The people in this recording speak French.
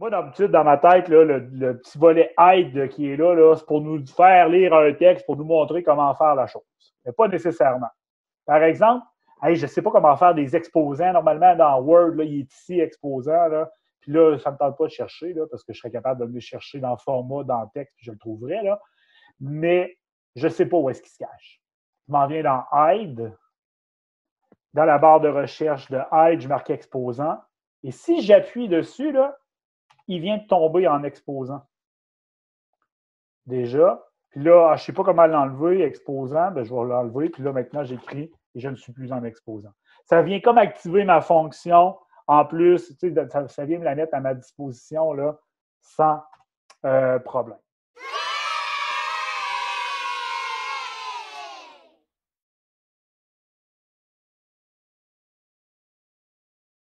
Moi, d'habitude, dans ma tête, là, le petit volet aide qui est là, c'est pour nous faire lire un texte, pour nous montrer comment faire la chose. Mais pas nécessairement. Par exemple, hey, je ne sais pas comment faire des exposants. Normalement, dans Word, là, il est ici exposant. Là. Puis là, ça ne me tente pas de chercher, là, parce que je serais capable de venir chercher dans le format, dans le texte, puis je le trouverais. Là. Mais je ne sais pas où est-ce qu'il se cache. Je m'en viens dans Hide. Dans la barre de recherche de Hide, je marque exposant. Et si j'appuie dessus, là, il vient de tomber en exposant. Déjà. Puis là, je ne sais pas comment l'enlever, exposant. Ben, je vais l'enlever. Puis là, maintenant, j'écris et je ne suis plus en exposant. Ça vient comme activer ma fonction. En plus, ça vient me la mettre à ma disposition là, sans problème.